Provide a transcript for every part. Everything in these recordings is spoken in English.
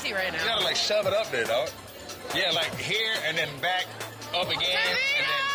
sexy right now. You gotta like shove it up there, dog. Yeah, like here and then back up again and then.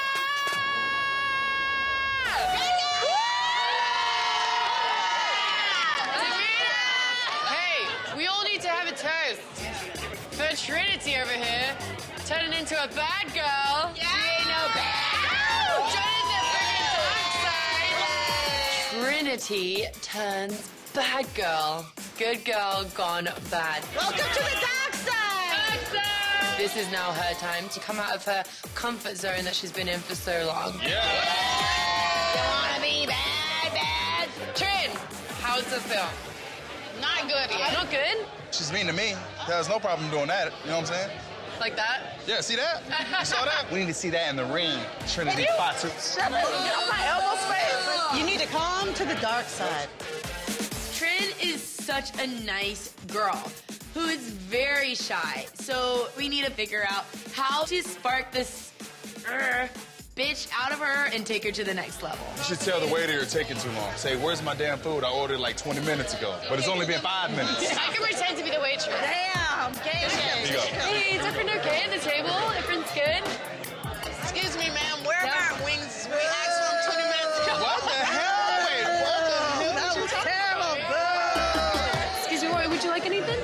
Hey, we all need to have a toast for Trinity over here, turning into a bad girl. Yeah. She ain't no bad. Joining the freaking dark side. Trinity turns bad girl. Good girl gone bad. Welcome to the dark side. Dark side. This is now her time to come out of her comfort zone that she's been in for so long. Yeah. You wanna be bad? Trin, how's it feel? Not good yet. Not good? She's mean to me. There's no problem doing that. You know what I'm saying? Like that? Yeah, see that? You saw that? We need to see that in the ring. Trinity Fatu. Shut up. Get off my elbow space. You need to come to the dark side. Trin is such a nice girl who is very shy. So we need to figure out how to spark this bitch out of her and take her to the next level. You should tell the waiter you're taking too long. Say, where's my damn food? I ordered like 20 minutes ago, but it's only been 5 minutes. I can pretend to be the waitress. Damn. Here you go. Hey, is everyone okay at the table? Everyone's good? Excuse me, ma'am. Where are my wings? We asked for them 20 minutes ago. What the hell? Wait, what the hell? That was terrible. Excuse me, would you like anything?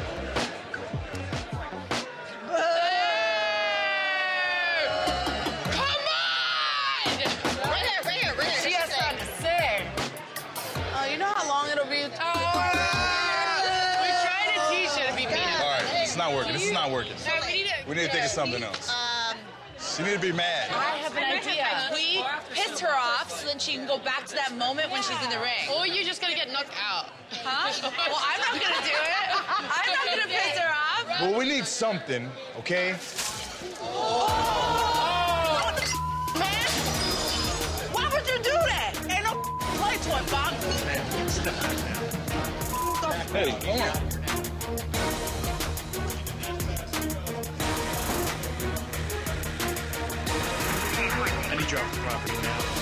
She has something to say. Oh, you know how long it'll be? We're trying to teach her to be mean. All right, it's not working. This is not working. We need to think of something else. She need to be mad. I have an idea. We piss her off so then she can go back to that moment when she's in the ring. Or you're just gonna get knocked out. Huh? Well, I'm not gonna do it. I'm not gonna piss her off. Well, we need something, okay? Man, why would you do that? Ain't no play toy box. Hey, come on. I need you off the property now.